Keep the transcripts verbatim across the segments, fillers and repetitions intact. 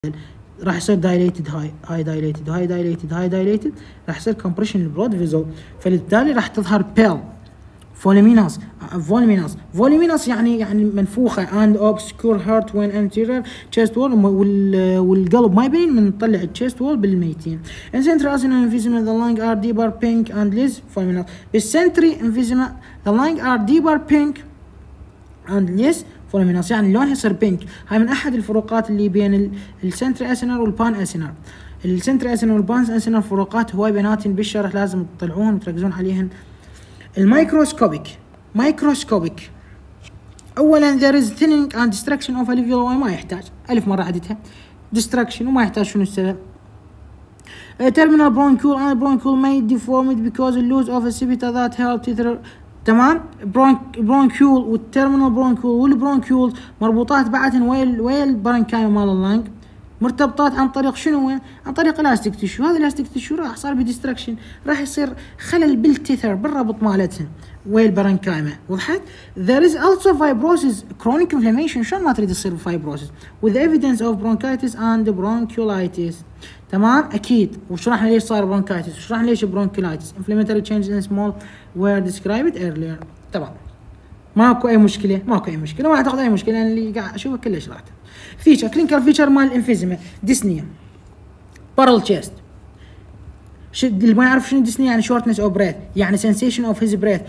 راح يصير دايليتد هاي هاي دايليتد هاي دايليتد هاي دايليتد راح يصير كومبريشن للبلود فيزل، فبالتالي راح تظهر بيل فوليميناس فوليميناس فوليميناس يعني يعني منفوخه and obscure heart when anterior chest wall والقلب ما يبين من نطلع الشيست وول بالميتين. in central asinal emphysema the lung are deeper pink and less fulminous. بالسنتري emphysema the lung are deeper pink and less فوليميناس يعني لونها يصير بينك. هاي من احد الفروقات اللي بين السنتري اسينر والبان اسينر. السنتري اسينر والبان اسينر فروقات هواي بيناتهم بالشرح لازم تطلعوهن وتركزون عليهن. الميكروسكوبيك مايكروسكوبيك اولا there is thinning and destruction of alveoli ما يحتاج الف مره عدتها destruction وما يحتاج شنو السبب. terminal bronchiole and bronchiole may deformed because the loss of a septa that help tither. تمام. برونكيول والتيرمينال برونكيول والبرونكيول مربوطات بعدهن ويا ويا البرنكايما مال اللنج، مرتبطات عن طريق شنو؟ عن طريق الاستيك تيشو. هذا الاستيك تيشو راح صار بديستركشن، راح يصير خلل بالتيثر بالربط مالتهن ويا البرنكايما. وضحت؟ there is also fibrosis chronic inflammation. شلون ما تريد يصير fibrosis with evidence of bronchitis and bronchiolitis. تمام اكيد. وشرحنا ليش صار برونكايتس وشرحنا ليش برونكيولايتس. inflammatory changes in small were described earlier. تمام ماكو اي مشكله ماكو اي مشكله ما اعتقد اي مشكله لان اللي قاعد اشوفه كله شرحته. فيتشر كلينيكال فيتشر مال الانفيزيما ديسنيا بارل تشيست. اللي ما يعرف شنو ديسنيا يعني شورتنس اوف بريث، يعني سensation اوف هيز بريث،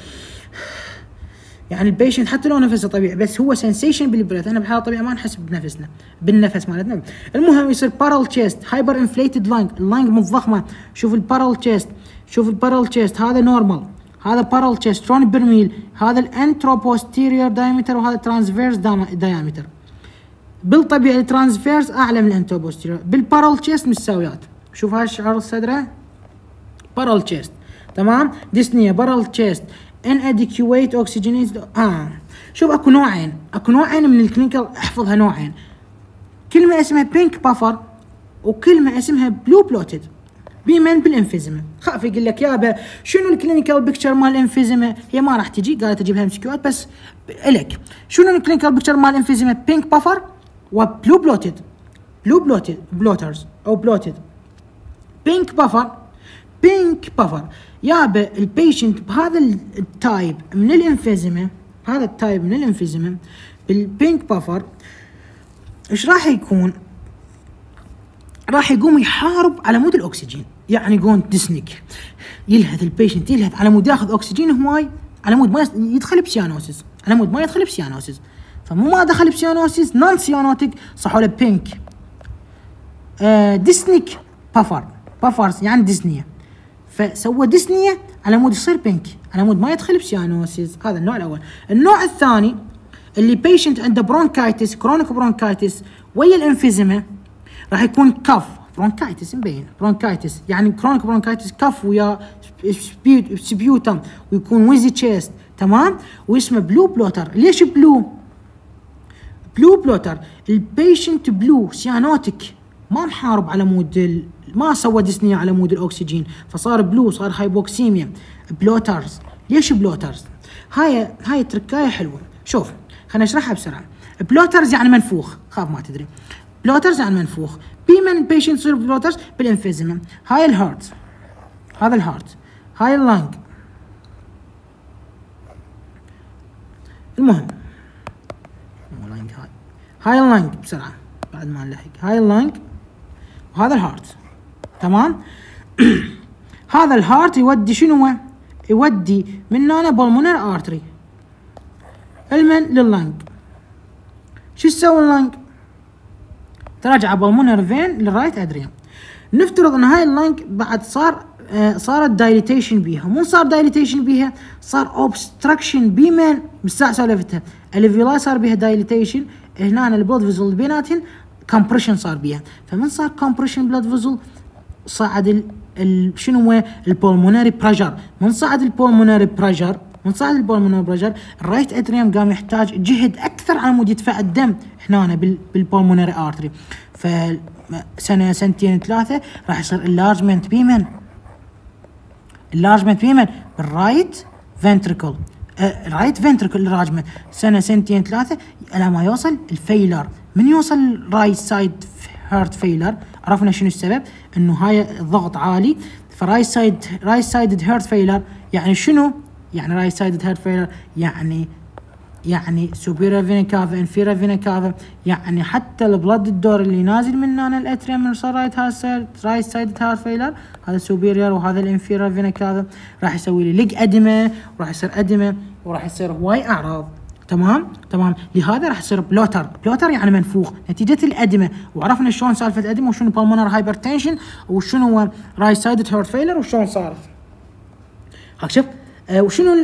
يعني البيشنت حتى لو نفسه طبيعي بس هو سنسيشن بالبريث. انا بحاله طبيعي ما نحس بنفسنا بالنفس مالتنا. المهم يصير بارل تشيست هايبر انفليتد لانج، اللانج متضخمه. شوف البارل تشيست شوف البارل تشيست هذا نورمال، هذا بارل تشيست شلون برميل، هذا الانتروبوستيريور دايمتر وهذا ترانسفيرس دايمتر. بالطبيعي الترانسفيرس اعلى من الانتروبوستيريور، بالبارل تشيست متساويات. شوف هاي الشعر الصدره بارل تشيست. تمام. ديسنيا بارل تشيست inadequate oxygenated. اه شوف اكو نوعين اكو نوعين من الكلينيكال، احفظها نوعين. كلمه اسمها بينك بافر وكلمه اسمها بلو بلوتد. بمن؟ بالانفيزيما. خاف يقول لك يابا شنو الكلينيكال بيكتشر مال الانفيزيما؟ هي ما راح تجي، قالت اجيبها مسكيوات بس الك. شنو الكلينيكال بيكتشر مال الانفيزيما؟ بينك بافر وبلو بلوتد. بلو بلوتد بلوترز او بلوتد. بينك بافر بينك بافر يابا البيشنت بهذا التايب من الانفيزيما، هذا التايب من الانفيزيما بالبينك بافر ايش راح يكون؟ راح يقوم يحارب على مود الاكسجين، يعني يقوم ديسنيك يلهث البيشنت يلهث على مود ياخذ اكسجين هواي، على مود ما يدخل بسيانوسيس، على مود ما يدخل بسيانوسيس. فمو ما دخل بسيانوسيس نون سيانوتيك صحوا له بينك. آه ديسنيك بافر بافرز يعني ديسنيا، فسوى ديسنيا على مود يصير بينك على مود ما يدخل بسيانوسيس. هذا النوع الاول. النوع الثاني اللي بيشنت عنده برونكايتس كرونيك برونكايتس ويا الانفيزيما راح يكون كف برونكايتس مبين برونكايتس يعني كرونيك برونكايتس كف ويا سبيوتم ويكون ويزي تشيست. تمام. واسمه بلو بلوتر. ليش بلو؟ بلو بلوتر البيشنت بلو سيانوتيك ما محارب على مود ما سوى ديسنيا على مود الاكسجين فصار بلو صار هايبوكسيميا. بلوترز. ليش بلوترز؟ هاي هاي تركايه حلوه. شوف خلينا نشرحها بسرعه. بلوترز يعني منفوخ، خاف ما تدري. بلوترز يعني منفوخ. بمن بيشنت يصير بلوترز؟ بالانفيزيما. هاي الهارت هذا الهارت هاي اللانج. المهم هاي هاي اللانج بسرعه بعد ما نلحق. هاي اللانج وهذا الهارت. تمام. هذا الهارت يودي شنو؟ يودي من هنا بالمونر ارتري المن لللانج. شو تسوي اللانج؟ تراجع بالمونر فين للرايت ادريان. نفترض ان هاي اللانج بعد صار آه صارت دايليتيشن بيها، مو صار دايليتيشن بيها صار اوبستراكشن بمن بالساعه سالفتها. الفيولاي صار بيها دايليتيشن، هنا البلود فيزل اللي بيناتهن كمبريشن صار بيها. فمن صار كمبريشن بلود فيزل صعد ال ال شنو هو البولمونري بريشر. من صعد البولمونري بريشر من صعد البولمونري بريشر الرايت اتريوم قام يحتاج جهد اكثر على مود يدفع الدم هنا بالبولمونري ارتري. فسنه سنتين ثلاثه راح يصير اللارجمنت بيمن اللارجمنت بيمن بالرايت فنتريكل. الرايت فنتريكل اللارجمنت سنه سنتين ثلاثه على ما يوصل الفيلر. من يوصل رايت سايد هارت فيلر. عرفنا شنو السبب؟ انه هاي الضغط عالي. فرايت سايد رايت سايد هارت فيلر يعني شنو؟ يعني رايت سايد هارت فيلر يعني يعني superior vena cava inferior vena cava، يعني حتى البلد الدور اللي نازل من هنا الاتريوم من صار رايت هارت رايت سايد هارت فيلر، هذا superior وهذا الانفيريور فينا كافا، راح يسوي لي لق ادمه وراح يصير ادمه وراح يصير هواي اعراض. تمام تمام. لهذا راح يصير بلوتر. بلوتر يعني منفوخ نتيجه الادمه. وعرفنا شلون سالفه الادمه وشنو بالمونر هايبرتنشن وشنو هو رايت سايد هارت فيلر وشلون صارت. هاك شوف آه وشنو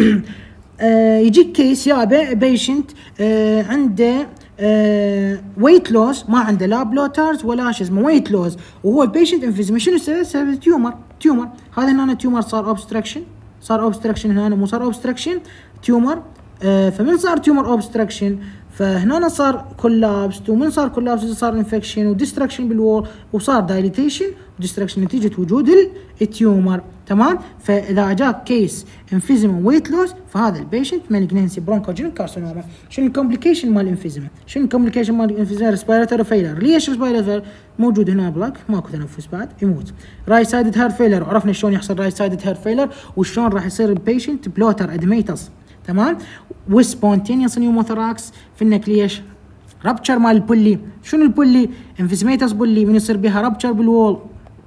آه يجيك كيس يابا بيشنت آه عنده آه ويت لوس، ما عنده لا بلوترز ولا شو اسمه ويت لوس، وهو البيشنت انفيزيما. شنو السبب؟ سبب تيومر. تيومر هذا هنا تيومر صار اوبستراكشن، صار اوبستراكشن هنا مو صار اوبستراكشن تيومر. آه فمن صار تيومر اوبستراكشن فهنا صار كولابس، ومن صار كولابس صار انفكشن وديستراكشن بالوول وصار دايليتيشن وديستراكشن نتيجه وجود التيومر. تمام. فاذا اجاك كيس انفيزيما ويت لوس فهذا البيشنت مالجنسي برونكوجينيك كارسينوما. شنو الكومبليكيشن مال الانفيزيما؟ شنو الكومبليكيشن مال الانفيزيما؟ ريسبيراتوري فيلر. ليش ريسبيراتوري موجود هنا بلاك ماكو تنفس بعد يموت. رايت سايد هارت فيلر، عرفنا شلون يحصل رايت سايد هارت فيلر وشلون راح يصير البيشنت بلوتر ادميتس. تمام. وسبونتينيوس نيوموثراكس في النك. ليش؟ رابتشر مال البولي. شنو البولي؟ انفيزيميتس بولي من يصير بها رابتشر بالوول.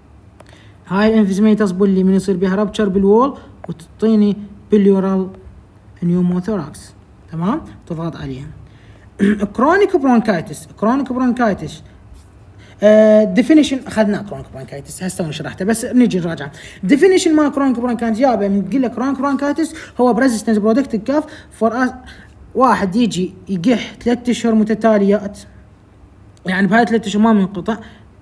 هاي الانفيزيميتس بولي من يصير بها رابتشر بالوول وتعطيني بليورال نيوموثراكس. تمام. تضغط عليها. كرونيك برونكايتس. كرونيك برونكايتس ديفينيشن uh, اخذنا كرونيك برونكايتس هسه شرحته بس نجي نراجع. ديفينيشن مال كرونيك برونكايتس يابا من تقول لك كرونيك برونكايتس هو بريزيستنس برودكت كاف فور واحد يجي يقح ثلاث اشهر متتاليات، يعني بهاي ثلاث اشهر ما منقطع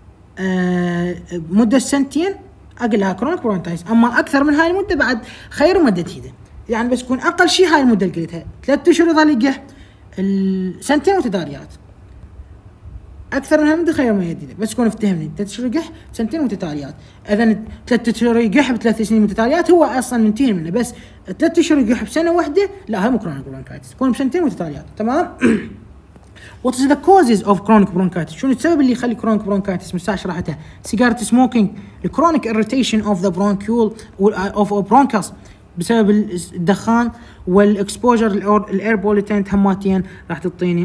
آه مده سنتين اقلها كرونيك برونكايتس. اما اكثر من هاي المده بعد خير مده جديده، يعني بس تكون اقل شيء هاي المده اللي قلتها ثلاث اشهر يظل يقح السنتين متتاليات، اكثر من هالمده خير ما يديده بس تكون افتهمني. ثلاث اشهر يقح سنتين متتاليات، اذا ثلاث اشهر يقح بثلاث سنين متتاليات هو اصلا منتهي منه، بس ثلاث اشهر يقح بسنه واحده لا هاي مو كرونيك برونكايتس، تكون بسنتين متتاليات. تمام. What is the causes of chronic bronchitis؟ شنو السبب اللي يخلي chronic bronchitis؟ مساء شرحتها. سيجارة smoking، chronic irritation of the bronchiole of bronchus بسبب الدخان، والاكسبوجر الاير بوليتنت هماتين راح تعطيني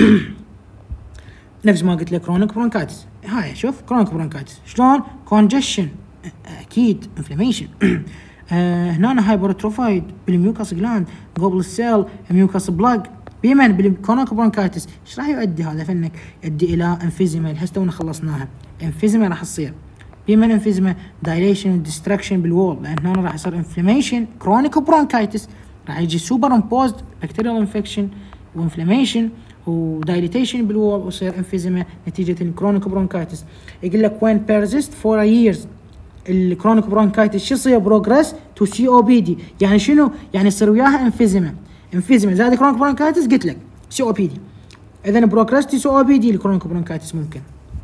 نفس ما قلت لك كرونيك برونكايتس. هاي شوف كرونيك برونكايتس شلون كونجشن اكيد انفلاميشن آه هنا هايبرتروفايد بالميوكاس جلاند قبل السيل ميوكاس بلاك. بمن بالكرونيك برونكايتس ايش راح يؤدي هذا فنك؟ يؤدي الى انفيزيما. هسه تونا خلصناها. انفيزيما راح تصير بمن انفيزيما دايليشن وديستراكشن بالوول، لان هنا راح يصير انفلاميشن كرونيك برونكايتس، راح يجي سوبر امبوزد بكتيريال انفكشن وانفلاميشن ودايليتيشن بالوول ويصير انفيزيما نتيجه الكرونيك برونكايتس. يقول لك وين بيرزيست فور ييرز الكرونيك برونكايتس شو يصير؟ بروجريس تو سي او بي دي. يعني شنو؟ يعني يصير وياها انفيزيما. انفيزيما زائد كرونيك برونكايتس قلت لك سي او بي دي، اذا بروجريس تو سي او بي دي الكرونيك برونكايتس ممكن.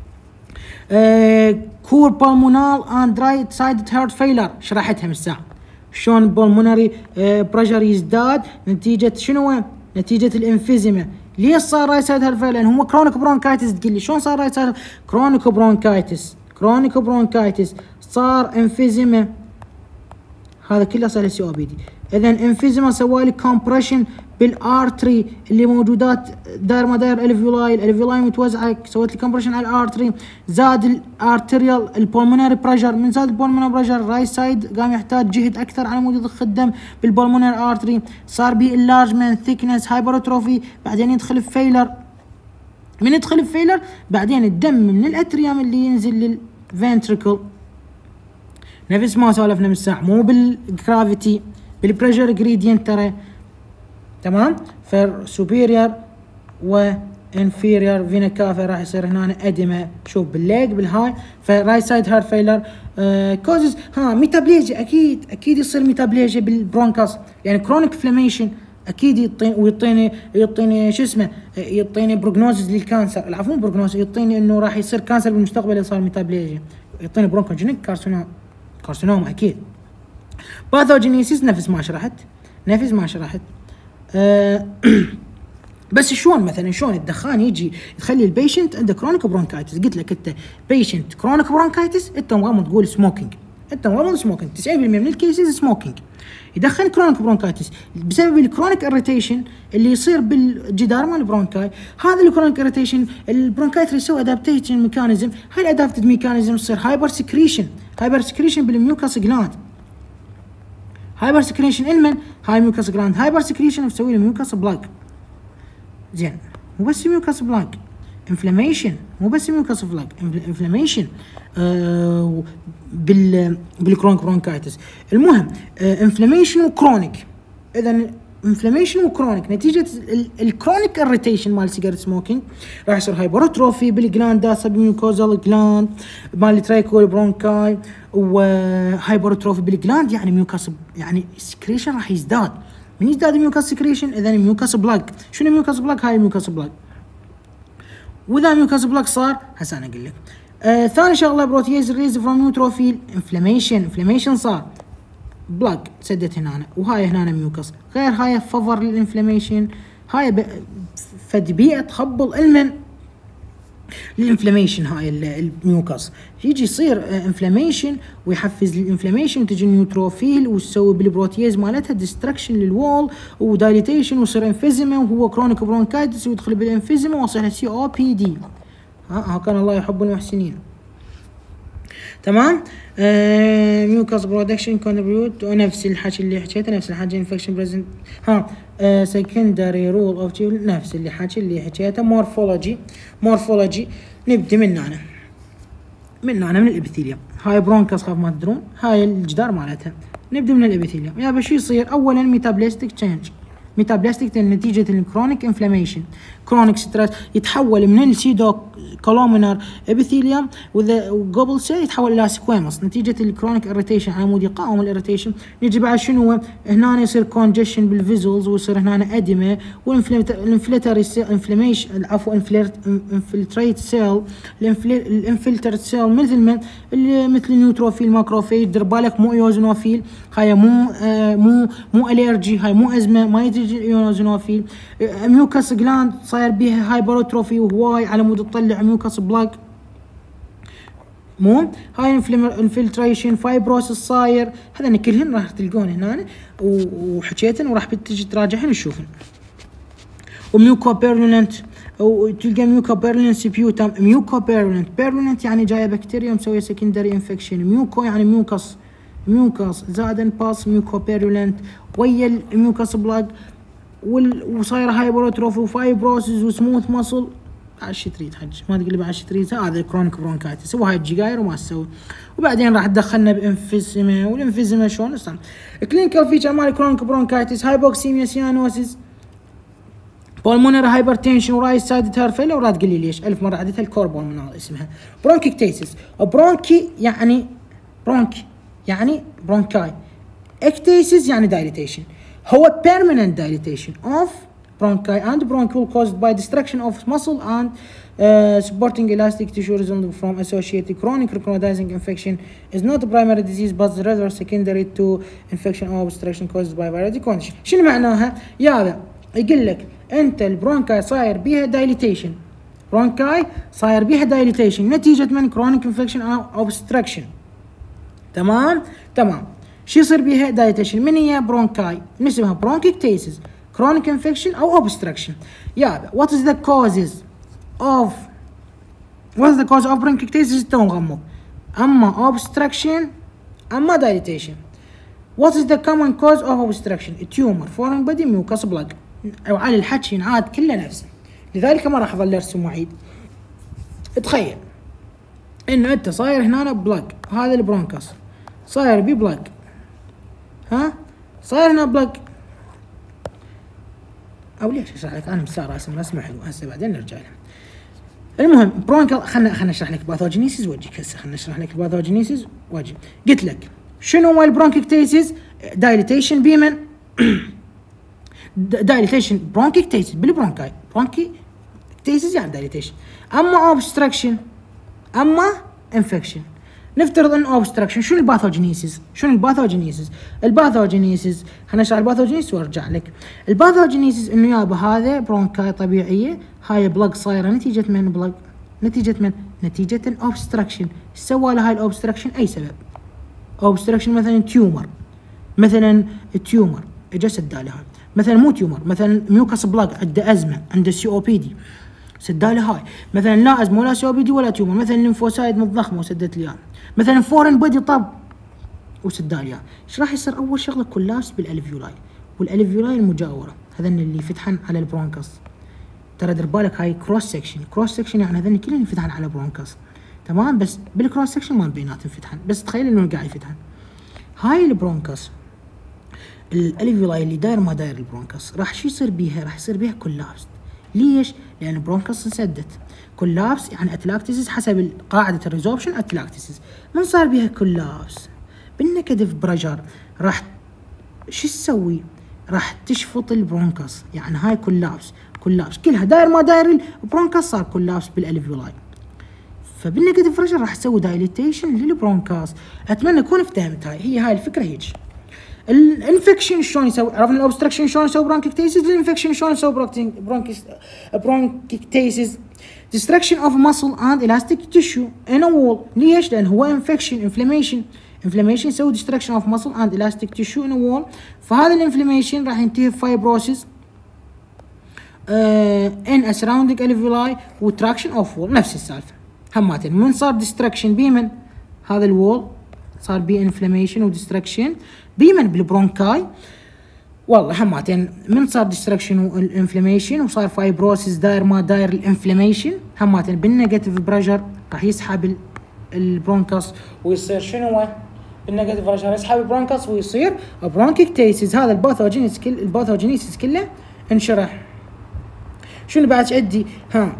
كور بالمونال اند رايت سايد هارت فيلر شرحتها من الساعه شلون بالمونري بريشر يزداد نتيجه شنو؟ نتيجه الانفيزيما. ليش صار رايت سايد هارت فيلر؟ لان هو كرونيك برونكايتس. تقول لي شلون صار رايت سايد؟ كرونيك برونكايتس كرونيك برونكايتس صار انفيزيما، هذا كله صار سي او بي دي. اذا انفيزيما سوالي كومبريشن بالارتري اللي موجودات داير ما داير الفيولاي، الالفيولاي متوزعه، سويت لي كومبريشن على الارتري، زاد الارتريال البولمونري بريشر. من زاد البولمونري بريشر رايت سايد قام يحتاج جهد اكثر على مود يضخ الدم بالبولمونري ارتري، صار بي انلارجمنت ثيكنس هايبرتروفي، بعدين يدخل فيلر. من يدخل فيلر بعدين الدم من الاتريوم اللي ينزل للفنتريكل نفس ما سولفنا من الساعه، مو بالجرافيتي بالبريشر جريدينت ترى. تمام. فسوبيريور وانفيريور فينا كافا راح يصير هنا ادمه. شوف بالليج بالهاي. فرايت سايد هارت فيلر كوزز ها ميتابليجيا، اكيد اكيد يصير ميتابليجيا بالبرونكاس، يعني كرونيك انفلاميشن اكيد يعطيني ويعطيني يعطيني شو اسمه يعطيني بروجنوزز للكانسر. العفو بروجنوز يعطيني انه راح يصير كانسر بالمستقبل اذا صار ميتابليجيا، يعطيني برونكوجينيك كارسينوما كارسينوما اكيد. باثوجينيسيس نفس ما شرحت نفس ما شرحت. أه بس شلون مثلا شلون الدخان يجي يخلي البيشنت عنده كرونيك برونكايتس؟ قلت لك انت بيشنت كرونيك برونكايتس انت مغمض تقول سموكينج، انت مغمض سموكينج، تسعين بالمئة من الكيسز سموكينج يدخن كرونيك برونكايتس بسبب الكرونيك اريتيشن اللي يصير بالجدار مال البرونكاي. هذا الكرونيك اريتيشن البرونكايت يسوي ادابتيشن ميكانيزم، هاي الادابتد ميكانيزم تصير هايبر سكريشن، هايبر سكريشن بالميوكاس جلاند، هايبر سكريشن المن هاي ميوكاس جلاند هايبر سكريشن بتسوي له ميوكاس بلاك. زين مو بس ميوكاس بلاك، انفلاميشن، مو بس ميوكاس بلاك، انفلاميشن آه بال بالكرونيك برونكايتس. المهم آه انفلاميشن وكرونيك، اذا انفلاميشن وكرونيك نتيجه الكرونيك اريتيشن مال سيجاره سموكينج راح يصير هايبروتروفي بالجلاند سبميوكوزال جلاند مال الترايكول برونكاي، وهايبروتروفي بالجلاند يعني ميوكاس يعني السكريشن راح يزداد. من يزداد الميوكاس سكريشن اذا الميوكاس بلاك. شنو الميوكاس بلاك؟ هاي الميوكاس بلاك. واذا الميوكاس بلاك صار هسه انا اقول لك آه ثاني شغله بروتيز ريز فروم نيوتروفيل انفلاميشن، انفلاميشن صار بلاك سدت هنا، وهاي هنا ميوكاس غير هاي ففر للانفلاميشن، هاي فد بيئه تخبل المن للانفلاميشن. هاي الميوكاس يجي يصير انفلاميشن ويحفز الانفلاميشن، تجي النيوتروفيل وتسوي بالبروتيز مالتها ديستركشن للوول ودايليتيشن ويصير انفيزيما، وهو كرونيك برونكايتس ويدخل بالانفيزيما ويصير سي او بي دي. ها كان الله يحب المحسنين. تمام. آه ميوكاس برودكشن كونتريبيوت نفس الحكي اللي حكيته، نفس الحاجه انفكشن بريزنت. ها آه سكندري رول اوف نفس اللي حكي اللي حكيته. مورفولوجي، مورفولوجي نبدا من هنا من هنا من الابيثيليوم. هاي برونكاس خاف ما تدرون، هاي الجدار مالتها. نبدا من الابيثيليوم. يا شو يصير؟ اولا ميتابوليستيك تشينج، ميتابوليستيك نتيجه الكرونيك انفلاميشن، كرونيك ستريس يتحول من السيدو كولومينر ابيثيليوم وقبل سيل يتحول الى سكويموس نتيجه الكرونيك اريتيشن، عمود يقاوم الاريتيشن. نجي بعد شنو؟ هنا يصير كونجيشن بالفيزلز ويصير هنا اديمه، والانفلتري انفلاميشن عفوا انفلتريت سيل، الانفلترت سيل مثل من مثل النيوتروفيل ماكروفيج. دير بالك مو ايوزنوفيل، هاي مو آه مو مو الرجي، هاي مو ازمه، ما يجي ايوزنوفيل. آه ميوكاس جلاند صاير بيها هايبروتروفي وهواي على مود تطلع ميوكاس بلاك. مو هاي انفلتريشن فايبروسس صاير، هذا كلهن راح تلقون هنا وحكيتن وراح بتجي تراجعهن وتشوفن. وميوكو بيرلنت، وتلقى ميوكو بيرلنت سبيوتم. ميوكو بيرلنت، بيرلنت يعني جايه بكتيريا مسويه سكندري انفكشن. ميوكو يعني ميوكاس، ميوكاس زادن باس ميوكو بيرلنت ويا الميوكاس بلاك، وصاير هايبروتروفي وفايبروسز وسموث ماسل. عش تريد حج ما تقلب عش تريد، هذا كرونيك برونكايتس. وهاي الجيجاير وما تسوي. وبعدين راح تدخلنا بانفيزيما، والانفيزيما شلون استنى. كلينيكال فيتشر مال كرونيك برونكايتس هايبوكسيميا سيانوسيس بالمونر هايبرتنشن ورايت سايد هير فيلر. ولا تقول لي ليش ألف مره عدتها الكوربون من اسمها برونكيكتيسيس. برونكي يعني برونكي يعني برونكاي، اكتيسيس يعني دايليتيشن. هو permanent dilatation of bronchi and bronchiole caused by destruction of muscle and uh, supporting elastic tissue resulting from associated chronic recognizing infection is not a primary disease but rather secondary to infection or obstruction caused by viral condition. شنو معناها؟ يا يقول لك انت البرونكاي صاير بيها dilatation، برونكاي صاير بيها dilatation نتيجة من chronic infection or obstruction. تمام؟ تمام. شو يصير بيها دايليتيشن؟ من هي برونكاي؟ نسمها برونكيكتيسيس، كرونيك انفكشن او اوبستراكشن. يا وات از ذا كوزز اوف وات از ذا كوز اوف برونكيكتيسيس؟ تو مغمض. اما اوبستراكشن اما دايليتيشن. وات از ذا كومن كوز اوف اوبستراكشن؟ تيومر فورن بدي ميوكاس بلاك. وعلى الحكي ينعاد كله نفسه، لذلك ما راح اظل ارسم وعيد. تخيل انه انت صاير هنا بلاك، هذا البرونكاس صاير بي بلاك، ها صاير هنا بلاك. او ليش اشرح لك؟ انا مسار راسم رسمه حلو هسه بعدين نرجع لها. المهم برونكال خلنا خلنا اشرح لك باثوجينيسيس واجيك هسه. خلنا اشرح لك الباثوجينيسيس واجي. قلت لك شنو هو البرونكيكتيسيس؟ دايليتيشن بيمن دايليتيشن برونكيكتيسيس بالبرونكاي، برونكيكتيسيس يعني دايليتيشن. اما اوبستراكشن اما انفكشن. نفترض انه اوبستراكشن. شنو الباثوجينيسيس؟ شنو الباثوجينيسيس؟ الباثوجينيسيس خلينا نشرح الباثوجينيسيس وارجع لك. الباثوجينيسيس انه يابا هذا برونكاي طبيعيه، هاي بلاك صايره نتيجه من بلاك، نتيجه من نتيجه اوبستراكشن. سوى لها هاي الاوبستراكشن اي سبب؟ اوبستراكشن مثلا تيومر، مثلا تيومر اجى سدالها، مثلا مو تيومر، مثلا ميوكاس بلاك عنده ازمه، عنده سي او بي دي سدالها هاي، مثلا لا ازمه ولا سي او بي دي ولا تيومر، مثلا الليمفوسايد متضخمه وسدت لي مثلا فورن بودي طب وسداليا. ايش راح يصير؟ اول شغله كولابس بالالفيولاي، والالفيولاي المجاوره هذن اللي يفتحن على البرونكس. ترى دير بالك هاي كروس سكشن، كروس سكشن يعني هذن كلهم ينفتحن على برونكس، تمام؟ بس بالكروس سكشن ما بيناتهم ينفتحن، بس تخيل انه قاعد يفتحن. هاي البرونكس الالفيولاي اللي داير ما داير البرونكس راح شو يصير بيها؟ راح يصير بيها كولابس. ليش؟ لان البرونكس انسدت. كولابس يعني اتلاكتيسيس حسب قاعده الريزوربشن اتلاكتيسيس. من صار بيها كولابس بالنيجاتيف بريشر راح شو تسوي؟ راح تشفط البرونكس، يعني هاي كولابس، كولابس كلها داير ما داير البرونكس صار كولابس بالالفيولاي. فبالنيجاتيف بريشر راح تسوي دايليتيشن للبرونكاس. اتمنى اكون فهمت هاي، هي هاي الفكره هيك. الانفكشن شلون يسوي؟ عرفنا الاوبستراكشن شلون يسوي برونكيكتيسيس، الانفكشن شلون يسوي برونكيكتيسيس؟ destruction of muscle and elastic tissue in a wall. ليش؟ لان هو انفكشن، انفلاميشن، انفلاميشن يسوي destruction of muscle and elastic tissue in a wall. فهذا الانفلاميشن راح ينتهي بفايبروسيس ان a surrounding alveoli وتراكشن اوف وول. نفس السالفه هماتين. من صار destruction بيمن هذا الوول، صار بيه انفلاميشن وديستركشن بيمن بالبرونكاي. والله هماتين من صار ديستركشن والانفلاميشن وصار فايبروسيس داير ما داير الانفلاميشن، هماتين بالنيجاتيف بريشر راح يسحب البرونكاس ويصير شنو؟ بالنيجاتيف بريشر يسحب البرونكاس ويصير برونكيكتيسيس. هذا الباثوجينيس كل الباثوجينيسيس كله انشرح. شنو بعد عندي؟ ها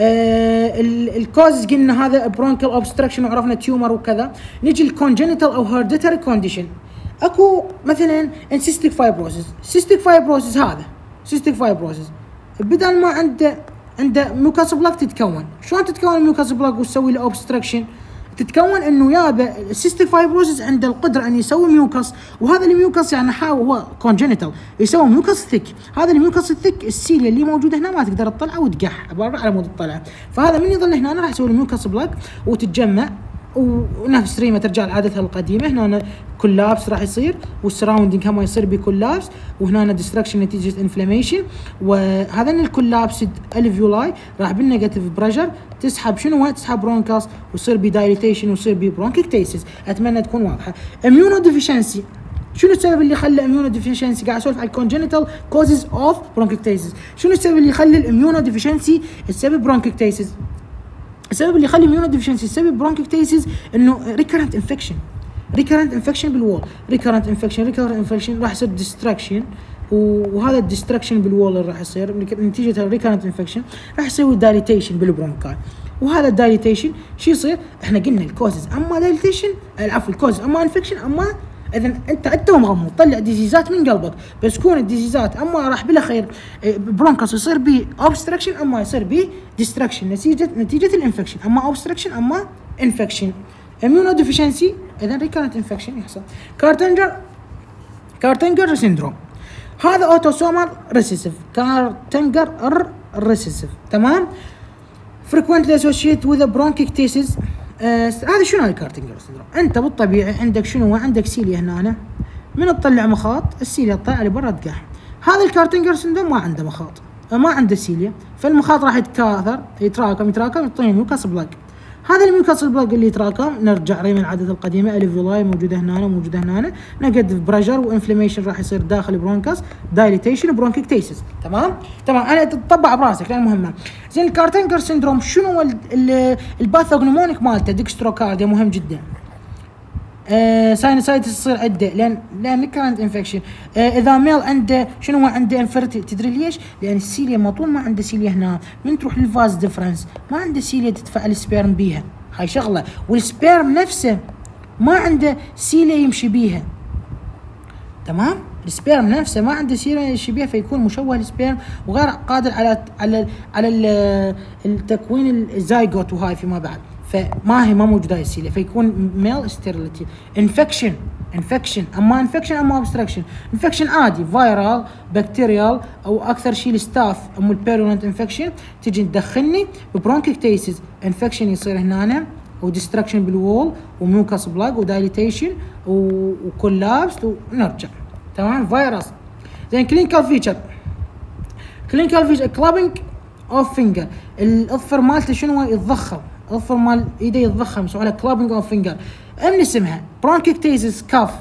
آه الكوز قلنا هذا برونكال اوبستراكشن وعرفنا تيومر وكذا. نجي الكونجنتال او هيرديتري كونديشن. اكو مثلا انسيستيك فايبروسيس، سيستيك فايبروسيس هذا سيستيك فايبروسيس بدل ما عنده عنده ميوكاس بلاك تتكون. شلون تتكون الميوكاس بلاك وتسوي له اوبستراكشن؟ تتكون انه يابا السيستيك فايبروسيس عنده القدره ان يسوي ميوكاس، وهذا الميوكاس يعني حاول هو كونجنتال يسوي ميوكاس ثيك. هذا الميوكاس الثيك السيليا اللي موجوده هنا ما تقدر تطلعه وتقح برا على مود تطلع، فهذا من يظل هنا راح يسوي ميوكاس بلاك وتتجمع ونفس ريمه ترجع لعادتها القديمه. هنا كولابس راح يصير والسراوندينج هم يصير بكولابس، وهنا ديستركشن نتيجه انفلاميشن. وهذا الكولابس الفيولاي راح بالنيجاتيف بريشر تسحب شنو؟ تسحب برونكاس ويصير بدايليتيشن ويصير ببرونكيكتيسيس. اتمنى تكون واضحه. اميونو ديفيشنسي شنو السبب اللي خلى اميونو ديفيشنسي؟ قاعد اسولف على الكونجنتال كوزز اوف برونكيكتيسيس. شنو السبب اللي يخلي الاميونو ديفيشنسي السبب برونكيكتيسيس؟ السبب اللي يخلي اميونو ديفيشنسي السبب برونكيكتيسيس انه ريكرنت انفكشن، ريكرنت انفكشن بالوول، ريكرنت انفكشن ريكرنت انفكشن راح يصير ديستراكشن، وهذا الديستراكشن بالوول اللي راح يصير نتيجه الريكرنت انفكشن راح يسوي دايليتيشن بالبرونكاي. وهذا الدايليتيشن شو يصير؟ احنا قلنا الكوزز اما دايليتيشن العفو الكوز اما انفكشن، اما اذا انت انت مغمض تطلع ديزيزات من قلبك، بس تكون الديزيزات اما راح بلا خير برونكاس يصير به اوبستراكشن اما يصير به ديستراكشن نتيجه نتيجه الانفكشن، اما اوبستراكشن اما انفكشن. اميونو ديفيشنسي اذا ريكارنت انفكشن يحصل. كارتنجر كارتنجر سيندروم هذا اوتوسومال ريسيسيف، كارتنجر ريسيسيف تمام. frequently associated with bronchiectasis. آه هذا شنو هاي كارتنجر سيندروم؟ انت بالطبيعي عندك شنو؟ عندك سيليا هنا، من تطلع مخاط السيليا تطلع لبرا تقح. هذا الكارتنجر سيندروم ما عنده مخاط، ما عنده سيليا، فالمخاط راح يتكاثر يتراكم يتراكم يعطيني ميوكاس بلاك. هذا الميوكاس بلاك اللي يتراكم نرجع ريم العدد القديمه الفيولاي موجوده هنا وموجوده هنا، نيجاتيف بريشر وانفلاميشن راح يصير داخل برونكاس، دايليتيشن برونكيكتيسيس. تمام تمام انا تطبع براسك لان مهمه. زين الكارتنجر سيندروم شنو الباثوجنومونيك مالته؟ ديكستروكارديا مهم جدا. آه ساينوسايتس يصير عنده لان لان كانت انفكشن. آه اذا ميل عنده شنو عنده انفيرتي، تدري ليش؟ لان السيليا مطول ما عنده سيليا هنا، من تروح للفاز ديفرنس ما عنده سيليا تدفع السبيرم بيها، هاي شغله. والسبيرم نفسه ما عنده سيليا يمشي بيها، تمام؟ السبيرم نفسه ما عنده سيليا يمشي بيها، فيكون مشوه السبيرم وغير قادر على على على التكوين الزايجوت وهاي فيما بعد. فما هي ما موجوده هاي السيله، فيكون ميل ستيرلتي. انفكشن انفكشن اما انفكشن اما اوبستراكشن. انفكشن عادي فايرال بكتيريال او اكثر شيء الستاف ام البيرولنت انفكشن تجي تدخلني ببرونكيكتيسيس. انفكشن يصير هنا وديستركشن بالوول وميوكاس بلاك ودايليتيشن وكولابس ونرجع تمام. فيروس زين. كلينيكال فيتشر كلينيكال فيتشر كلابينج اوف فينجر. الاظفر مالته شنو يتضخم، الاظفر مال ايده يتضخم يسوي على كلابينج اوف فينجر. من اسمها برونكيكتيسيس كاف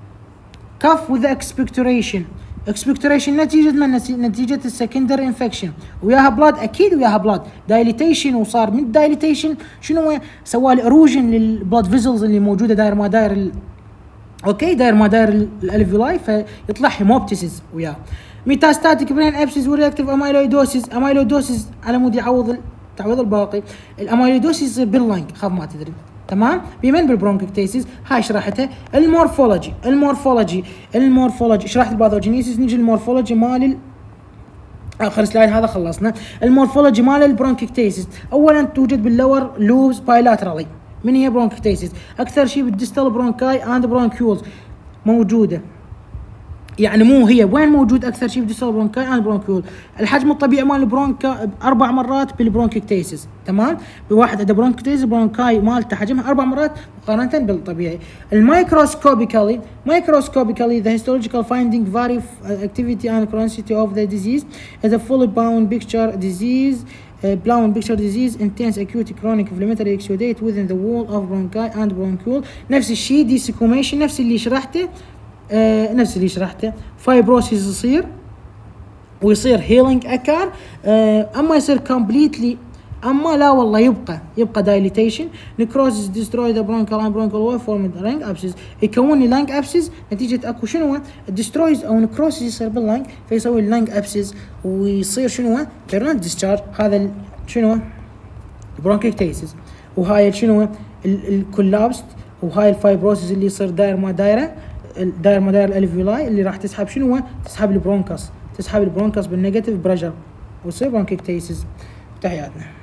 كاف وذ اكسبكتوريشن. اكسبكتوريشن نتيجه من نتيجه السكندري انفكشن وياها بلاد اكيد وياها بلاد دايليتيشن وصار من الدايليتيشن شنو سوى الاروجن للبلاد فيزلز اللي موجوده داير ما داير ال... اوكي داير ما داير الالفيولاي فيطلع هيموبتيسيس وياه. ميتاستاتيك برين ابسيس ورياكتيف اميلويدوسيس. اميلويدوسيس على مود يعوض تعويض الباقي. الاميلويدوسيس يصير باللنج خاف ما تدري تمام. بمن بالبرونكيكتيسيس هاي شرحتها. المورفولوجي المورفولوجي المورفولوجي شرحت الباثوجينيسيس. نجي المورفولوجي مال اخر سلايد هذا خلصنا. المورفولوجي مال البرونكيكتيسيس اولا توجد باللور لوبز بايلاترالي. من هي برونكيكتيسيس؟ اكثر شيء بالديستال برونكاي اند برونكيولز موجوده، يعني مو هي وين موجود اكثر شيء بالديستال برونكاي اند برونكيول. الحجم الطبيعي مال البرونكا اربع مرات بالبرونكيكتيسيس تمام. بواحد عنده برونكيكتيسيس برونكاي مالته حجمها اربع مرات مقارنه بالطبيعي. الميكروسكوبيكالي مايكروسكوبيكالي the histological finding vary activity and chronicity of the disease as a fully bound picture disease Uh, blown picture disease intense acute chronic inflammatory exudate within the wall of bronchi and bronchiole. نفس الشيء ديسيكوميشن نفس اللي شرحته آه نفس اللي شرحته. فايبروسيس يصير ويصير هيلينج اكار آه اما يصير كومبليتلي اما لا والله يبقى يبقى دايليتيشن. نكروزيس ديستروي ذا برونكال اند برونكال وول فورم لانج ابسيس. يكون لي لانج ابسيس نتيجه اكو شنو ديسترويز او نكروسيس يصير باللانج فيسوي اللانج ابسيس ويصير شنو بيرنت ديسشارج. هذا شنو البرونكيكتيسيس. وهاي شنو الكولابس وهاي الفايبروسيس اللي يصير داير ما دايره داير ما داير الالفيولاي اللي راح تسحب شنو تسحب البرونكاس تسحب البرونكاس بالنيجاتيف بريشر ويصير برونكيكتيسيس. تحياتنا.